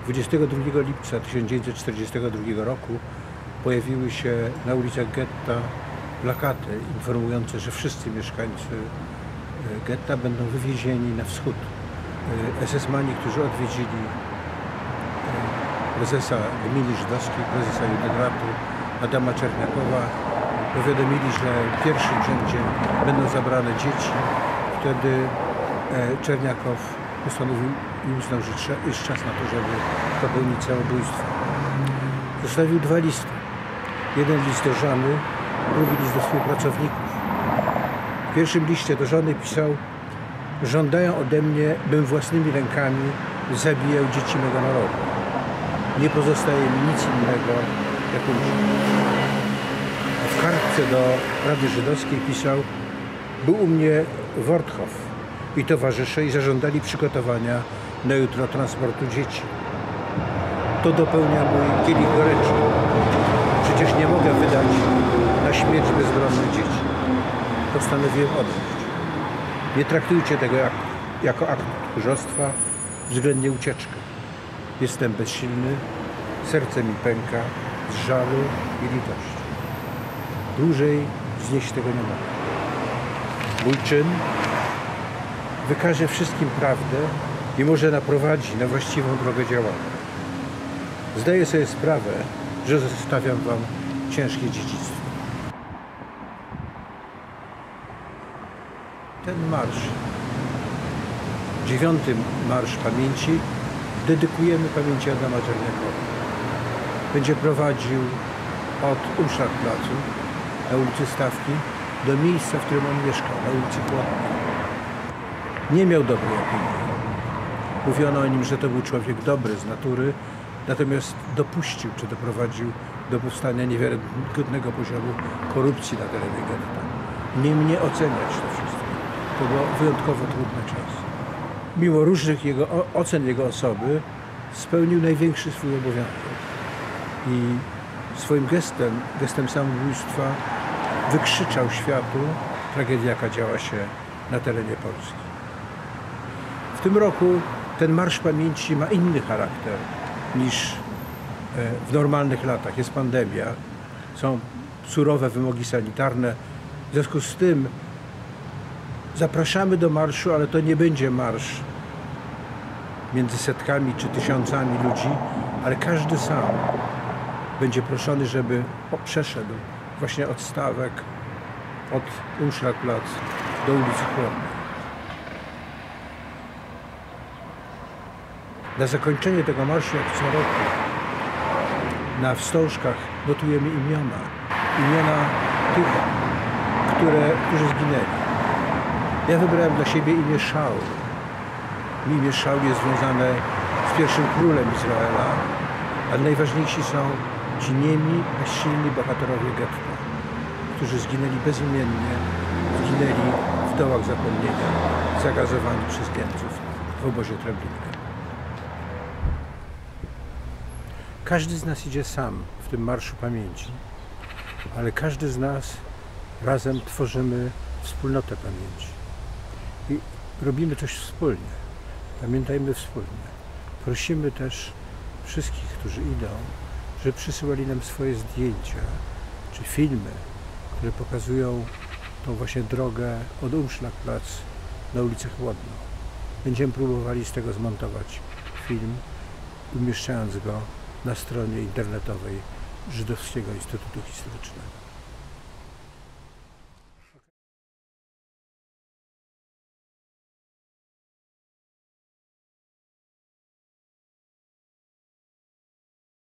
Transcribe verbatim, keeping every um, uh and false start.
dwudziestego drugiego lipca tysiąc dziewięćset czterdziestego drugiego roku pojawiły się na ulicach getta plakaty informujące, że wszyscy mieszkańcy getta będą wywiezieni na wschód. esesmani, którzy odwiedzili prezesa Gminy Żydowskiej, prezesa Judenratu Adama Czerniakowa, powiadomili, że w pierwszym rzędzie będą zabrane dzieci. Wtedy Czerniakow postanowił i uznał, że jest czas na to, żeby popełnić samobójstwo. Zostawił dwa listy. Jeden list do żony, drugi list do współpracowników. W pierwszym liście do żony pisał: żądają ode mnie, bym własnymi rękami zabijał dzieci mego narodu. Nie pozostaje mi nic innego, jak umrzeć. A w kartce do Rady Żydowskiej pisał: był u mnie Worthof i towarzysze i zażądali przygotowania na jutro transportu dzieci. To dopełnia mój kielich goryczy. Przecież nie mogę wydać na śmierć bezbronnych dzieci. Postanowiłem odejść. Nie traktujcie tego jak, jako akt tchórzostwa, względnie ucieczkę. Jestem bezsilny, serce mi pęka z żalu i litości. Dłużej znieść tego nie mogę. Mój czyn wykaże wszystkim prawdę i może naprowadzi na właściwą drogę działania. Zdaję sobie sprawę, że zostawiam wam ciężkie dziedzictwo. Ten marsz, dziewiąty marsz pamięci, dedykujemy pamięci Adama Czerniakowa. Będzie prowadził od Umschlagplatzu na ulicy Stawki do miejsca, w którym on mieszkał, na ulicy Chłodnej. Nie miał dobrej opinii. Mówiono o nim, że to był człowiek dobry z natury, natomiast dopuścił, czy doprowadził do powstania niewiarygodnego poziomu korupcji na terenie getta. Nie mnie oceniać to wszystko. To był wyjątkowo trudny czas. Mimo różnych jego, ocen jego osoby spełnił największy swój obowiązek. I swoim gestem, gestem samobójstwa wykrzyczał światu tragedię, jaka działa się na terenie Polski. W tym roku ten Marsz Pamięci ma inny charakter niż w normalnych latach. Jest pandemia, są surowe wymogi sanitarne. W związku z tym zapraszamy do marszu, ale to nie będzie marsz między setkami czy tysiącami ludzi, ale każdy sam będzie proszony, żeby przeszedł właśnie od Stawek, od Umschlagplatz do ulicy Chłodnej. Na zakończenie tego marszu, jak co roku, na wstążkach notujemy imiona. Imiona tych, które, którzy zginęli. Ja wybrałem dla siebie imię Szaul. Imię Szaul jest związane z pierwszym królem Izraela, ale najważniejsi są ci niemi, bezsilni bohaterowie getta, którzy zginęli bezimiennie, zginęli w dołach zapomnienia, zagazowani przez Niemców w obozie Treblinka. Każdy z nas idzie sam w tym Marszu Pamięci, ale każdy z nas razem tworzymy wspólnotę pamięci. I robimy coś wspólnie. Pamiętajmy wspólnie. Prosimy też wszystkich, którzy idą, żeby przysyłali nam swoje zdjęcia czy filmy, które pokazują tą właśnie drogę od Umschlagplatz na ulicę Chłodną. Będziemy próbowali z tego zmontować film, umieszczając go na stronie internetowej Żydowskiego Instytutu Historycznego.